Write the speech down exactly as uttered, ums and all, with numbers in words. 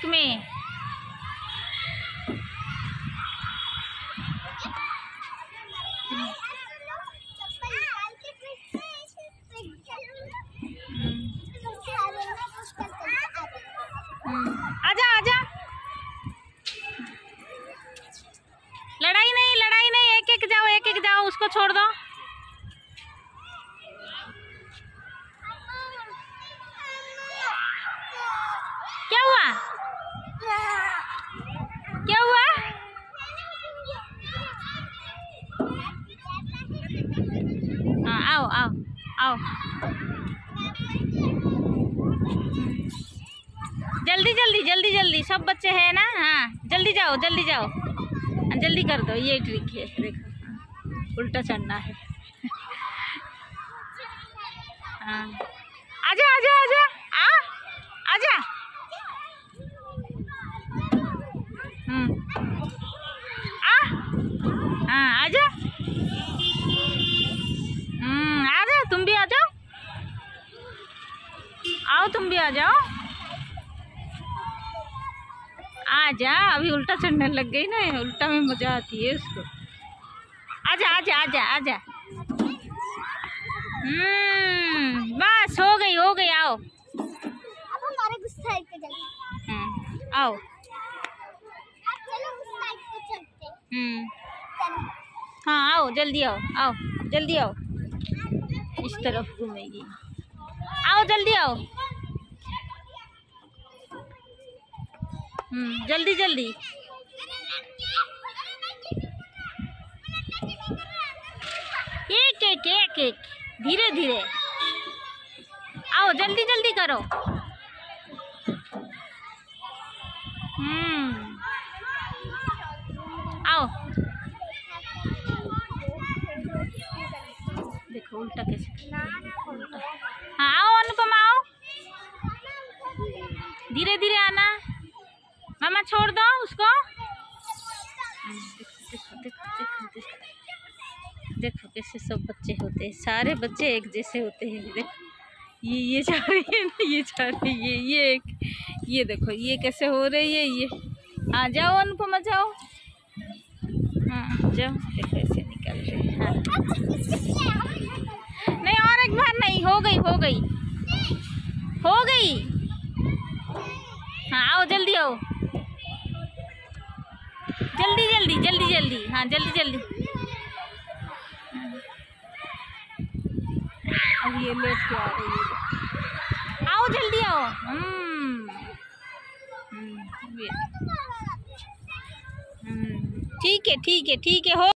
में। आजा आजा, लड़ाई नहीं लड़ाई नहीं, एक एक जाओ एक एक जाओ, उसको छोड़ दो। क्या हुआ क्या हुआ? हाँ आओ आओ आओ, जल्दी जल्दी जल्दी जल्दी, सब बच्चे हैं ना। हाँ जल्दी जाओ जल्दी जाओ, जल्दी कर दो। ये ट्रिक है, देखो उल्टा चढ़ना है। हाँ आजा आजा आजा, आ आजा। हम्म आ हाँ आजा। हम्म आजा, तुम भी आ जाओ, आओ तुम भी आ जाओ, आजा। अभी उल्टा चढ़ने लग गई ना, उल्टा में मजा आती है उसको। आजा आजा आजा आजा। हम्म बस हो गई हो गई, आओ। अब हमारे गुस्सा पे चलते हैं, आओ। अब चलो उस साइड पे चलते हैं। हम्म चलो हाँ आओ, जल्दी आओ आओ जल्दी आओ, इस तरफ घूमेगी। आओ जल्दी आओ। हम्म जल्दी जल्दी। एक एक एक एक, धीरे धीरे आओ, जल्दी जल्दी करो। हम्म आओ, देखो उल्टा कैसे। हाँ आओ अनुपमा आओ, धीरे धीरे आना। मामा छोड़ दो उसको। देखो देखो देखो देखो देखो कैसे सब बच्चे होते हैं, सारे बच्चे एक जैसे होते हैं। देखो ये ये जा रही है ना, ये जा रही है, ये एक, ये देखो ये कैसे हो रही है ये। हाँ जाओ अनुपमा जाओ, हाँ जाओ, देखो ऐसे निकल रहे हैं। हाँ नहीं और एक बार नहीं, हो गई हो गई हो गई। हाँ आओ जल्दी आओ, जल्दी जल्दी जल्दी जल्दी। हाँ जल्दी जल्दी। अब ये लेट के आ रही है, आओ जल्दी आओ। हम्म हम्म ठीक है ठीक है ठीक है हो।